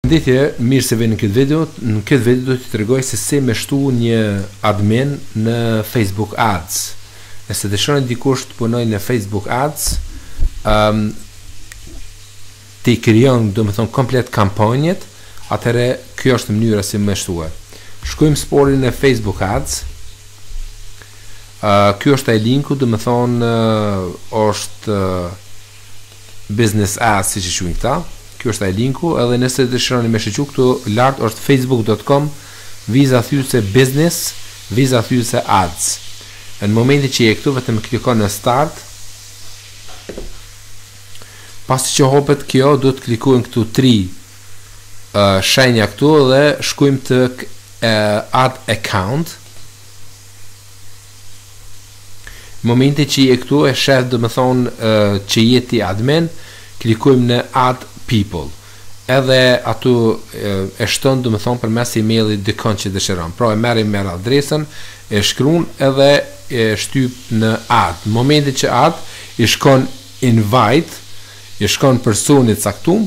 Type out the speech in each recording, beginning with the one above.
Përshëndetje, mirë se vini në këtë video. Në këtë video do t'ju tregoj se si me shtu një admin në Facebook Ads. Nëse dëshironi dikush të punojë në Facebook Ads, ti krijon domethënë komplet kampanjet, atëherë kjo është mënyra si me shtuar. Shkojmë sportin në Facebook Ads. Ky është ai linku, domethënë është Business Ads siç e quajnë këta. Kjo është ai linku, edhe nëse dëshironi me shoqëru këtu lart është facebook.com /business /ads. Në momentin që je këtu vetëm klikon në start. Pasi që hopet kjo, do të klikojmë këtu 3 shenja këtu dhe shkojmë të add account. Në momentin që je këtu e shef domethënë që je ti admin, klikojmë në add people. Edhe atu e shton domethënë përmes emailit dikon që dëshiron. Pra e merr email adresën, e shkruan edhe e shtyp në add. Në momentin që add i shkon invite, i shkon personit caktuar,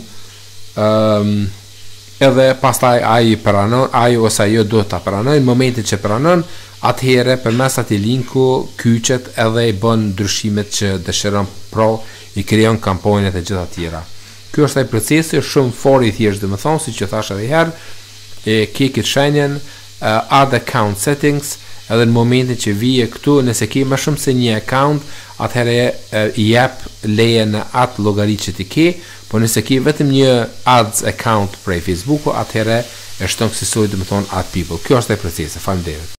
edhe pastaj ai pranon, ai ose ajo do ta pranoj. Në momentin që pranon, atëherë përmes atij linku kyçet edhe i bën ndryshimet që dëshiron, pra i krijon kampanjat e gjitha tjera. Ky është ai procesi, shumë fort i thjeshtë, domethënë siç e thash edhe herë, e ke këtë shenjen add account settings, edhe në momentin që vije këtu, nëse ke më shumë se një account, atëherë i jep leje në atë llogari që ti ke, por nëse ke vetëm një ads account prej Facebooku, atëherë e shton kësaj domethënë add people. Kjo është ai procesi. Faleminderit.